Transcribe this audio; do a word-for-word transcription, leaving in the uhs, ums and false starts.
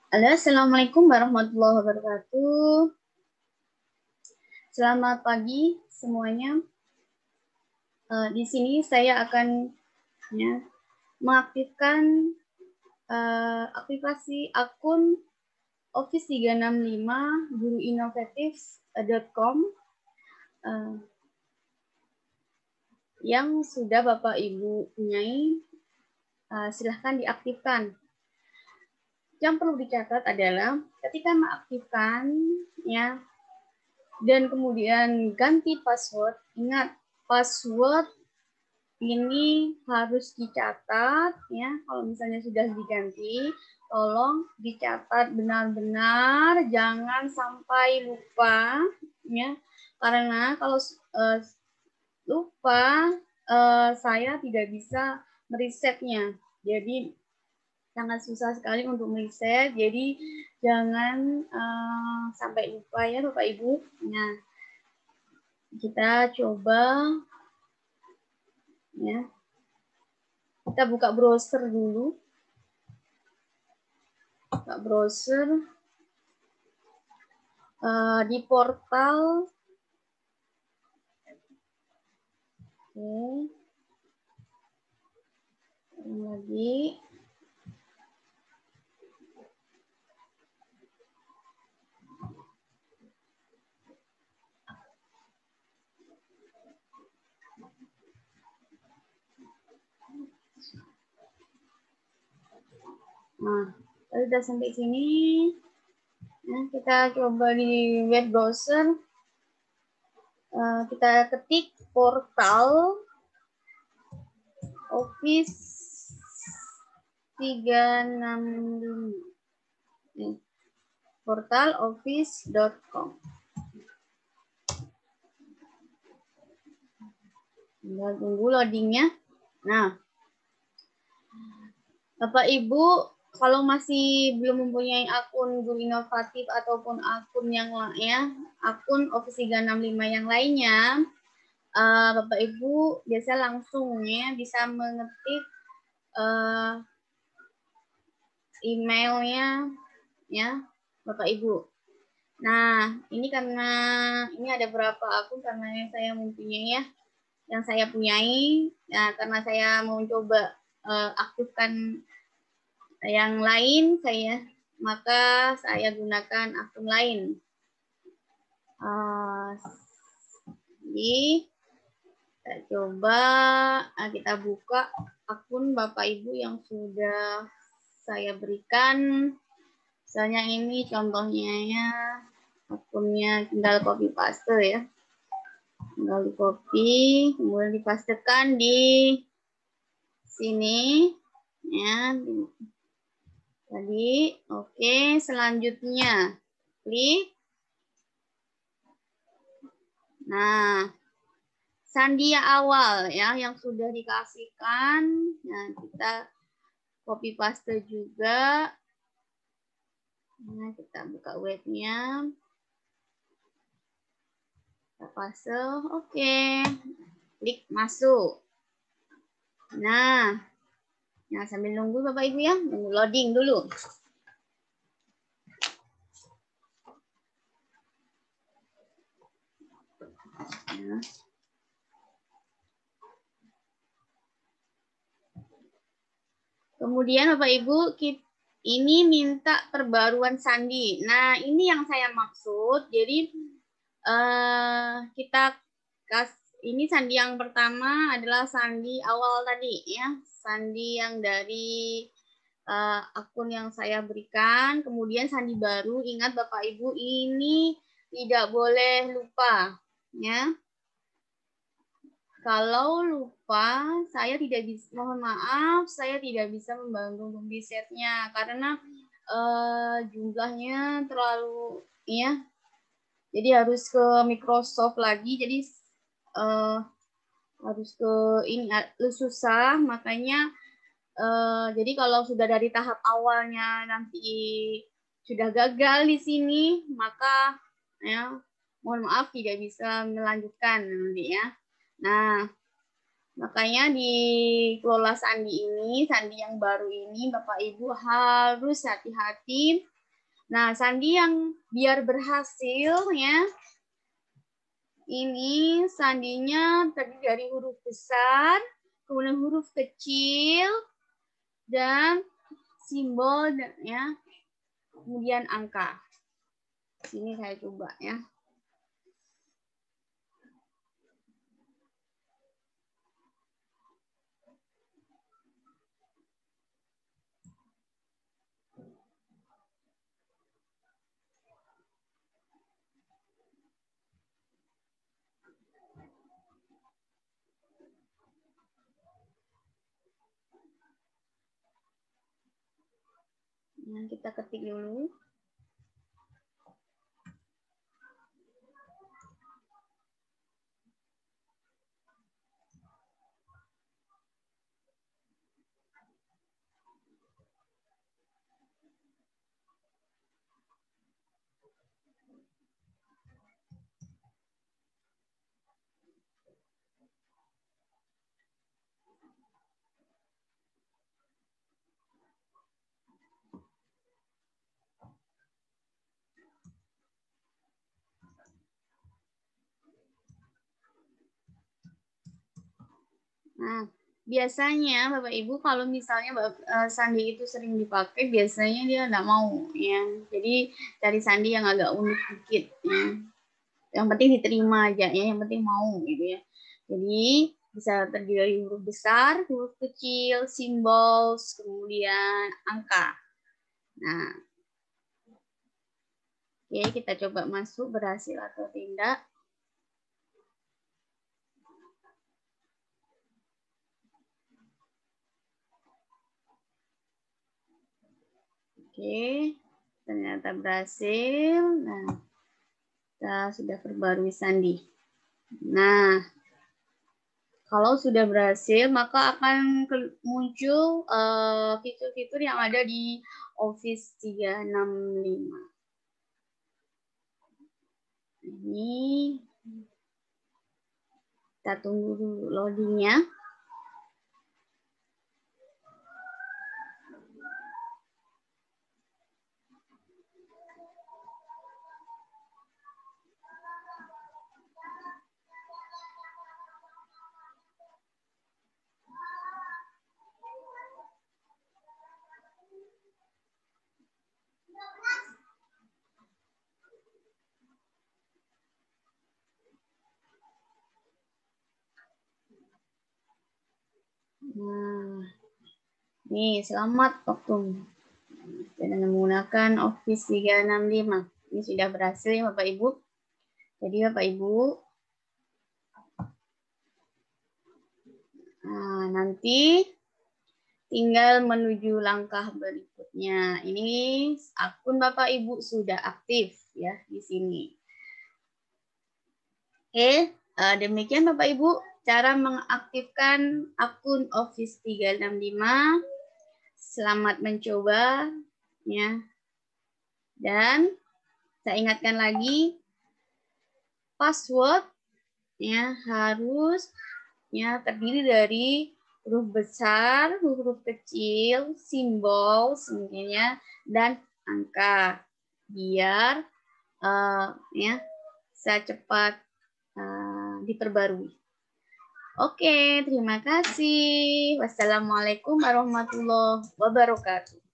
Halo, assalamualaikum warahmatullahi wabarakatuh. Selamat pagi semuanya. Uh, di sini saya akan ya, mengaktifkan uh, aplikasi akun Office tiga enam lima guru inovatif dot com uh, yang sudah Bapak Ibu punyai. Uh, silahkan diaktifkan. Yang perlu dicatat adalah ketika mengaktifkan ya dan kemudian ganti password, ingat password ini harus dicatat ya. Kalau misalnya sudah diganti, tolong dicatat benar-benar, jangan sampai lupa ya. Karena kalau uh, lupa, uh, saya tidak bisa meresetnya. Jadi sangat susah sekali untuk mereset. Jadi jangan uh, sampai lupa ya Bapak Ibu. Nah, kita coba ya. Kita buka browser dulu. Buka browser uh, di portal. Oke. Lagi. Nah, sudah sampai sini. Nah, kita coba di web browser. Uh, kita ketik portal Office tiga enam lima. Nih, portal office dot com. Tinggal tunggu loadingnya. Nah, Bapak Ibu, kalau masih belum mempunyai akun Guru Inovatif ataupun akun yang ya, akun Office tiga enam lima yang lainnya, uh, Bapak Ibu biasa langsung ya bisa mengetik uh, emailnya ya Bapak Ibu. Nah, ini karena ini ada berapa akun karena yang saya mempunyai ya, yang saya punyai, ya karena saya mau coba uh, aktifkan yang lain saya, maka saya gunakan akun lain. Uh, jadi kita coba kita buka akun Bapak Ibu yang sudah saya berikan. Misalnya ini contohnya ya, akunnya tinggal copy paste ya. Tinggal di copy, kemudian dipastekan di sini ya. Tadi, oke, okay. Selanjutnya klik. Nah, sandia awal ya yang sudah dikasihkan. Nah, kita copy paste juga. Nah, kita buka webnya. Kita paste, oke. Okay. Klik masuk. Nah, nah sambil nunggu Bapak Ibu ya, nunggu loading dulu. Nah. Kemudian Bapak Ibu, ini minta perbaruan sandi. Nah, ini yang saya maksud. Jadi uh, kita kas ini sandi yang pertama adalah sandi awal tadi ya, sandi yang dari uh, akun yang saya berikan. Kemudian sandi baru, ingat Bapak Ibu ini tidak boleh lupa ya. Kalau lupa, saya tidak bisa, mohon maaf, saya tidak bisa membantu memresetnya karena uh, jumlahnya terlalu ya. Jadi harus ke Microsoft lagi. Jadi uh, harus ke ini susah, makanya uh, jadi kalau sudah dari tahap awalnya nanti sudah gagal di sini, maka ya mohon maaf tidak bisa melanjutkan nanti ya. Nah, makanya di kelola sandi ini, sandi yang baru ini, Bapak Ibu harus hati-hati Nah, sandi yang biar berhasil ya, ini sandinya terdiri dari huruf besar, kemudian huruf kecil, dan simbol ya, kemudian angka. Sini saya coba ya. Nah, kita ketik dulu. Nah, biasanya Bapak Ibu kalau misalnya sandi itu sering dipakai, biasanya dia nggak mau ya. Jadi cari sandi yang agak unik dikit ya. Yang penting diterima aja ya, yang penting mau gitu ya. Jadi bisa terdiri dari huruf besar, huruf kecil, simbol, kemudian angka. Nah, oke, kita coba masuk berhasil atau tidak. Oke, ternyata berhasil. Nah, kita sudah perbarui sandi. Nah, kalau sudah berhasil, maka akan muncul fitur-fitur uh, yang ada di Office tiga enam lima. Ini kita tunggu dulu loadingnya. Nah, nih selamat waktu dengan menggunakan Office tiga enam lima. Ini sudah berhasil ya Bapak Ibu. Jadi Bapak Ibu, nah, nanti tinggal menuju langkah berikutnya. Ini akun Bapak Ibu sudah aktif ya di sini. Oke, demikian Bapak Ibu cara mengaktifkan akun Office tiga enam lima. Selamat mencoba ya. Dan saya ingatkan lagi, password ya harus ya terdiri dari huruf besar, huruf kecil, simbol semuanya, dan angka biar uh, ya bisa cepat uh, diperbarui. Oke, terima kasih. Wassalamualaikum warahmatullahi wabarakatuh.